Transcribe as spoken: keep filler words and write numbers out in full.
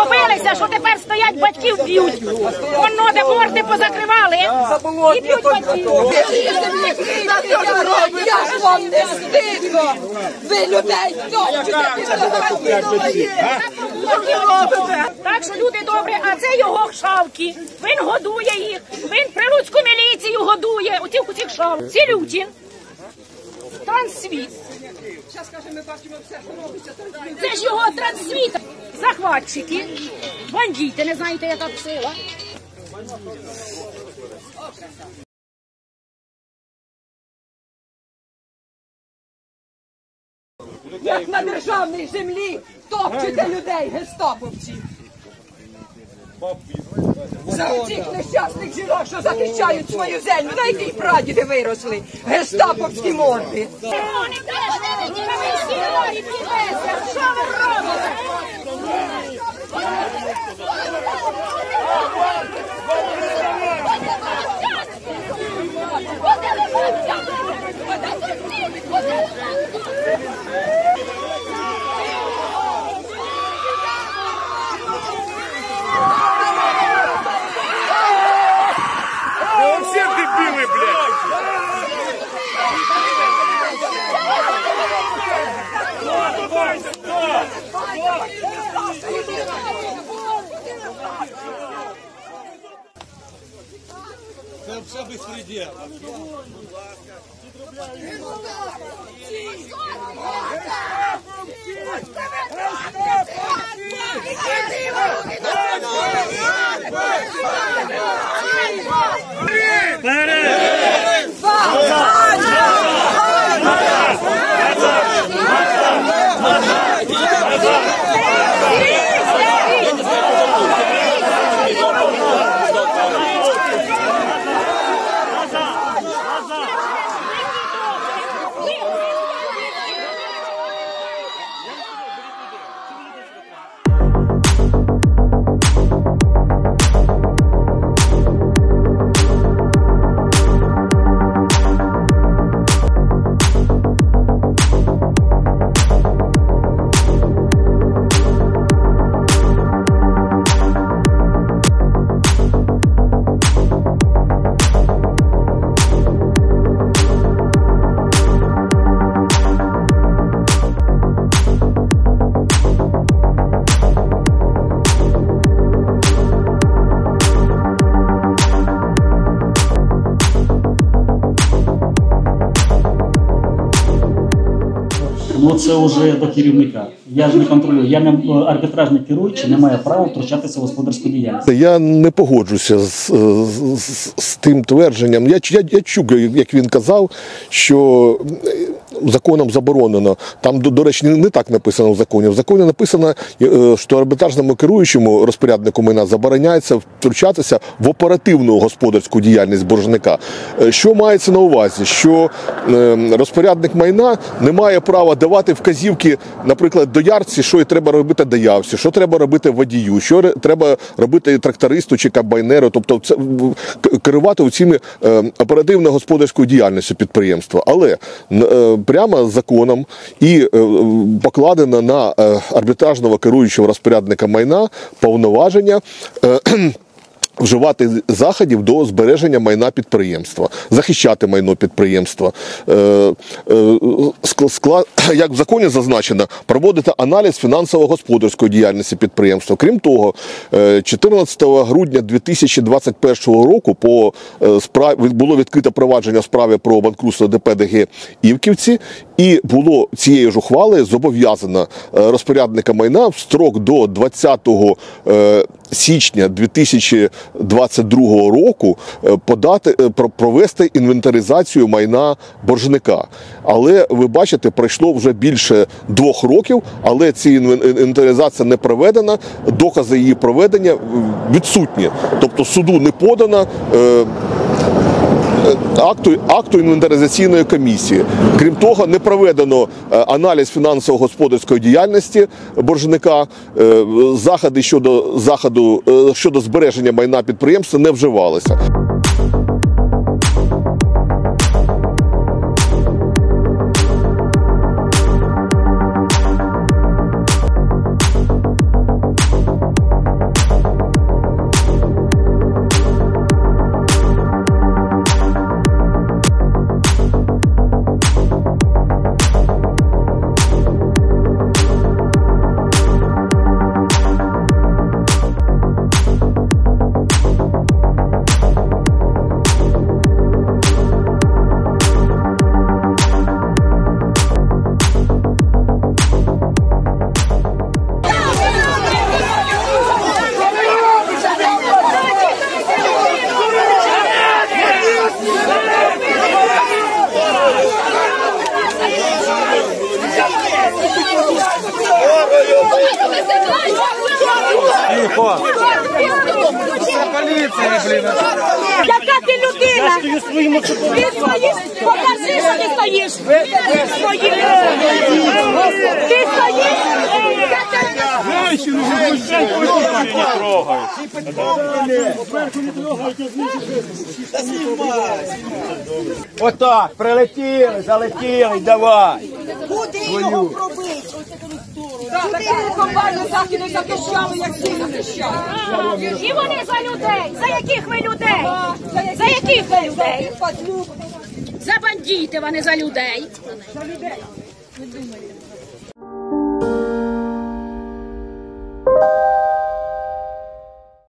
добилися, що тепер стоять, батьків б'ють. Воно, де морди позакривали і б'ють батьків. Я ж вам не стидно! Ви людей топчете! Так що, люди добрі, а це його шавки. Він годує їх. Він прилуцьку міліцію годує. Оцих усіх шавок. Цілютін. Трансвіт. Це ж його трансвіт. Захватчики. Бандити, не знаєте, яка сила. Як на державній землі топчете людей, гестаповці! За оцих нещасних жінок, що захищають свою землю, на якій прадіди виросли, гестаповські морди! Що ви робите? Все дебилы, блядь! Це все безпреділ. Ну це вже до керівника. Я ж не контролюю. Я не арбітражний керуючий, не маю права втручатися в господарську діяльність. Я не погоджуся з, з, з тим твердженням. Я, я, я чув, як він казав, що законом заборонено. Там, до, до речі, не, не так написано в законі. В законі написано, що арбітражному керуючому розпоряднику майна забороняється втручатися в оперативну господарську діяльність боржника. Що мається на увазі? Що розпорядник майна не має права давати вказівки, наприклад, доярці, що і треба робити доявці, що треба робити водію, що треба робити трактористу чи комбайнеру, тобто це, керувати цими оперативно-господарською діяльністю підприємства. Але прямо законом і покладено на арбітражного керуючого розпорядника майна повноваження вживати заходів до збереження майна підприємства, захищати майно підприємства. Як в законі зазначено, проводити аналіз фінансово-господарської діяльності підприємства. Крім того, чотирнадцятого грудня дві тисячі двадцять першого року по справі було відкрите провадження в справі про банкрутство ДП ДГ Івківці, і було цією ж ухвалою зобов'язано розпорядника майна в строк до двадцятого січня дві тисячі двадцять другого року подати, провести інвентаризацію майна боржника. Але, ви бачите, пройшло вже більше двох років, але ця інвентаризація не проведена, докази її проведення відсутні. Тобто суду не подано акту, акту інвентаризаційної комісії. Крім того, не проведено аналіз фінансово-господарської діяльності боржника, заходи щодо, заходу, щодо збереження майна підприємства не вживалися. Тихо. Це поліція, блін. Яка ти людина? Я стою своїм. Ти стоїш? Покажи, що ти стоїш. Ти стоїш. Ти стоїш. Отак, прилетіли, залетіли, давай. Куди його пробити? Таку компанію західну захищали, як всі захищали. І вони за людей. За яких ви людей? За яких ви людей? За бандитів, а не за людей.